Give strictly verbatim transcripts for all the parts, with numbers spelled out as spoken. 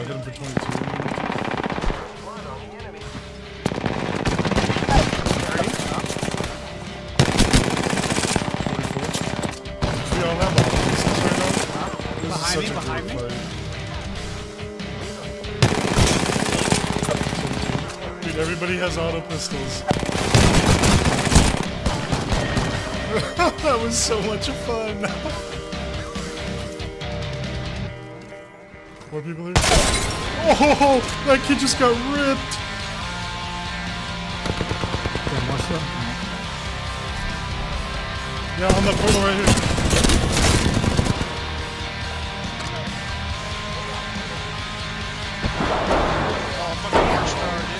hit him for twenty-two. We all have all pistols right now. This Behind is me, such a behind great me. fight. Dude, everybody has auto pistols. That was so much fun. More people here. Oh, that kid just got ripped. Yeah, on the portal right here. Oh, fucking air star, dude.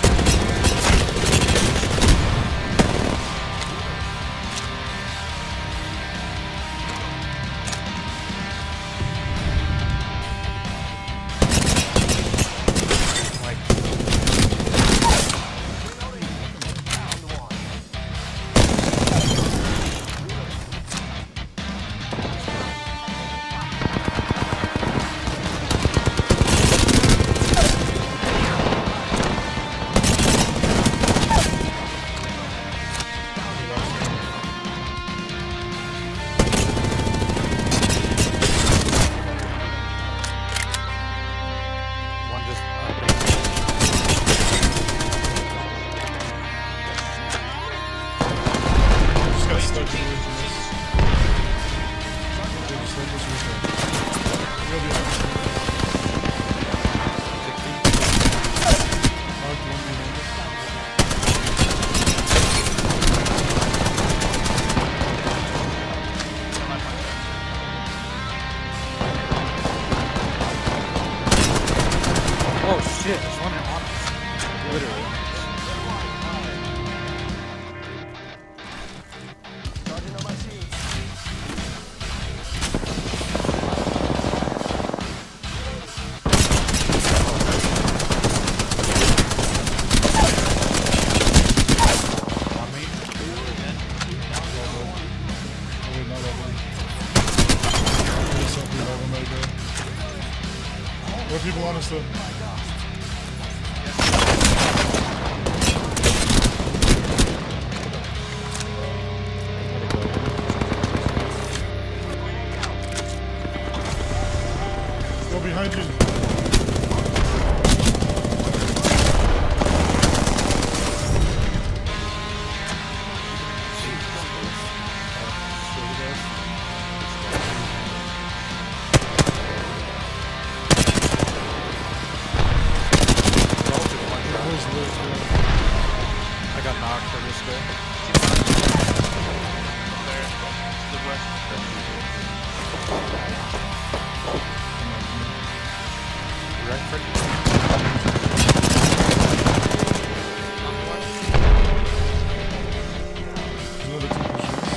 Oh shit, there's one on us. Literally. What people on us though? Go behind you. I got knocked for this guy. There. The west. Right for Another two pushers.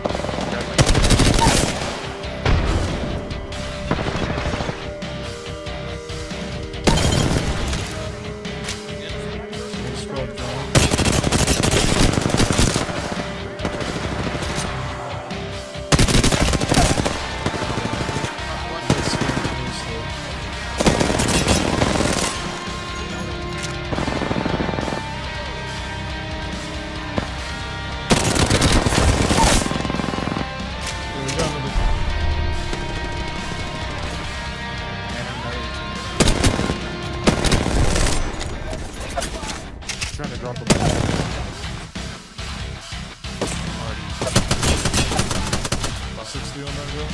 One squad down. trying to drop the ball. About sixty on that girl.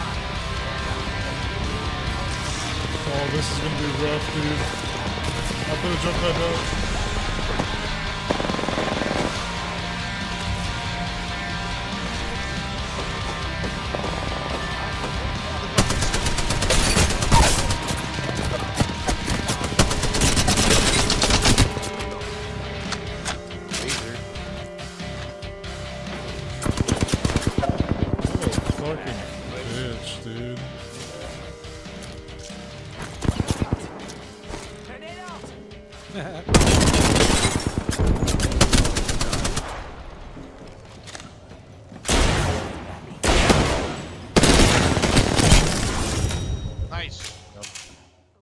Oh, this is gonna be rough, dude. I I'm gonna jump that hill. Fucking bitch, dude. Tornado!